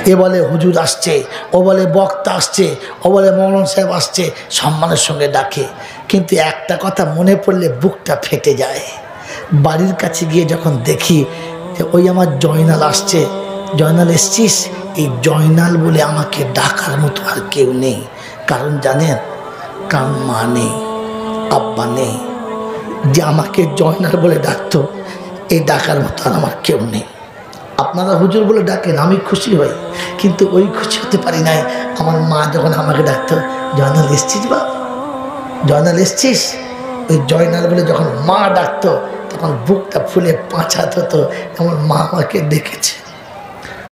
এ বলে হুজুর আসছে, ও বলে বক্তা আসছে, ও বলে মৌলানা সাহেব আসছে, সম্মানের সঙ্গে ডাকে। কিন্তু একটা কথা মনে পড়লে বুকটা ফেটে যায়। বাড়ির কাছে গিয়ে যখন দেখি যে ওই আমার জয়নাল আসছে, জয়নাল এসছিস, এই জয়নাল বলে আমাকে ডাকার মতো আর কেউ নেই। কারণ জানেন, কারণ মা নেই, আব্বা নেই, যে আমাকে জয়নাল বলে ডাকতো, এই ডাকার মতো আর আমার কেউ নেই। আপনারা হুজুর বলে ডাকেন, আমি খুশি হই, কিন্তু ওই খুশি হতে পারি নাই আমার মা যখন আমাকে ডাকতো, জয়নাল এসছিস বা, জয়নাল এসছিস। ওই জয়নাল বলে যখন মা ডাকতো তখন বুকটা ফুলে 5 হাত হতো, আমার মা আমাকে ডেকেছে।